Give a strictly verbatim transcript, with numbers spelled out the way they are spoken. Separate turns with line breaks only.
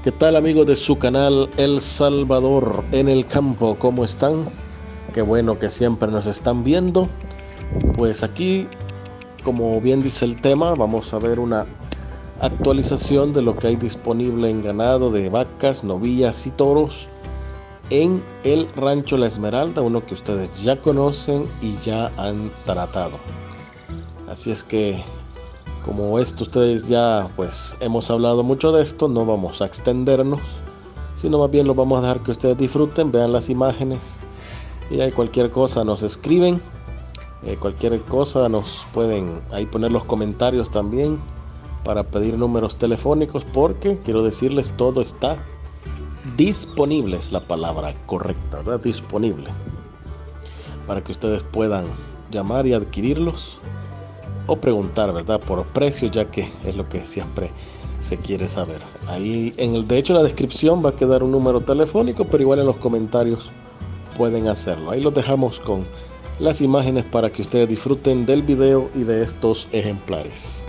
¿Qué tal, amigos de su canal El Salvador en el Campo? ¿Cómo están? Qué bueno que siempre nos están viendo. Pues aquí, como bien dice el tema, vamos a ver una actualización de lo que hay disponible en ganado de vacas, novillas y toros en el Rancho La Esmeralda, uno que ustedes ya conocen y ya han tratado. Así es que, como esto ustedes ya pues hemos hablado mucho de esto, no vamos a extendernos, sino más bien lo vamos a dejar que ustedes disfruten, vean las imágenes y hay cualquier cosa nos escriben, eh, cualquier cosa nos pueden ahí poner los comentarios también para pedir números telefónicos, porque quiero decirles, todo está disponible, es la palabra correcta, ¿verdad? Disponible para que ustedes puedan llamar y adquirirlos o preguntar, ¿verdad? Por precio, ya que es lo que siempre se quiere saber. Ahí en el, de hecho, en la descripción va a quedar un número telefónico, pero igual en los comentarios pueden hacerlo. Ahí los dejamos con las imágenes para que ustedes disfruten del video y de estos ejemplares.